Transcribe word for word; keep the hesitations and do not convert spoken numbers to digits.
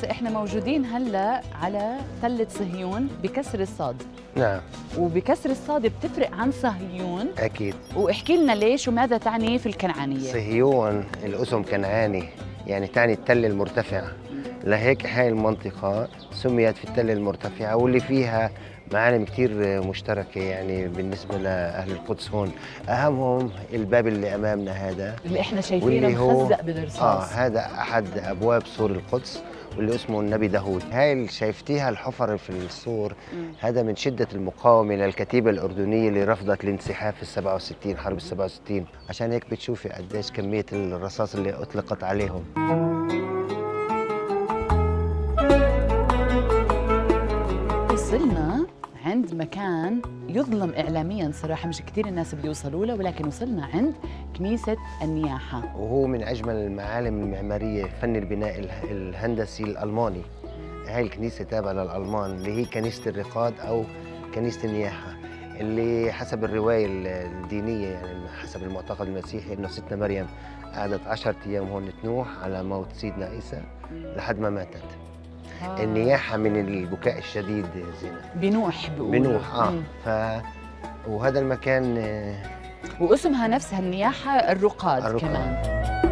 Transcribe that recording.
قس احنا موجودين هلا على تلة صهيون بكسر الصاد. نعم. وبكسر الصاد بتفرق عن صهيون. اكيد. واحكي لنا ليش وماذا تعني في الكنعانيه؟ صهيون الاسم كنعاني، يعني تعني التل المرتفع، لهيك هاي المنطقه سميت في التل المرتفعه، واللي فيها معالم كثير مشتركه يعني بالنسبه لاهل القدس. هون اهمهم الباب اللي امامنا هذا اللي احنا شايفينه مخزق بالرصاص. اه هذا احد ابواب سور القدس واللي اسمه النبي داوود. هاي اللي شايفتيها الحفر في السور مم. هذا من شده المقاومه للكتيبه الاردنيه اللي رفضت الانسحاب في السبعة وستين، حرب السبعة وستين، عشان هيك بتشوفي قديش كميه الرصاص اللي اطلقت عليهم. وصلنا عند مكان يظلم إعلامياً صراحة، مش كثير الناس بيوصلوا له، ولكن وصلنا عند كنيسة النياحة، وهو من أجمل المعالم المعمارية فن البناء الهندسي الألماني. هاي الكنيسة تابعة للألمان اللي هي كنيسة الرقاد أو كنيسة النياحة، اللي حسب الرواية الدينية يعني حسب المعتقد المسيحي إنه ستنا مريم قعدت عشرة أيام هون تنوح على موت سيدنا عيسى لحد ما ماتت. آه. النياحة من البكاء الشديد زينة، بنوح بيقولوا. بنوح اه ف وهذا المكان واسمها نفسها النياحة الرقاد, الرقاد. كمان.